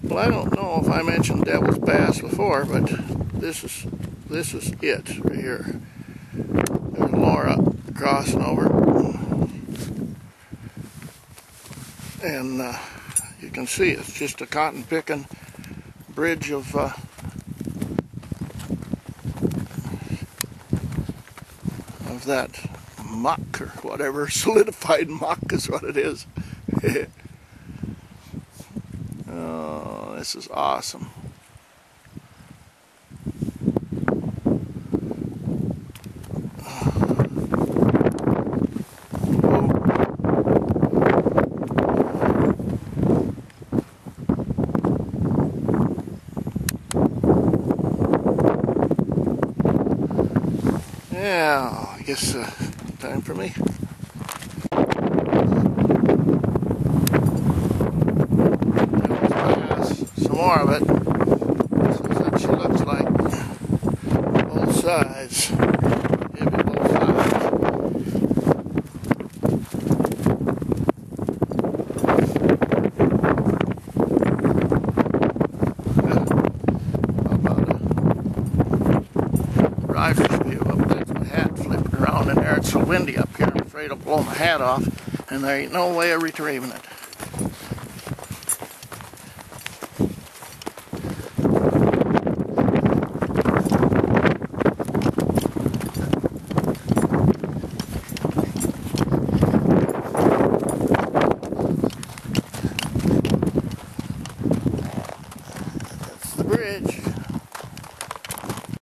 Well, I don't know if I mentioned devil's bass before, but this is it right here. There's Laura crossing over, and you can see it's just a cotton picking bridge of that muck or whatever. Solidified muck is what it is. Oh, this is awesome. Yeah, I guess time for me. Some more of it. This is what she looks like. Both sides. Give it both sides. How about a driver's view up there? My hat flipping around in there. It's so windy up here. I'm afraid I'll blow my hat off, and there ain't no way of retrieving it.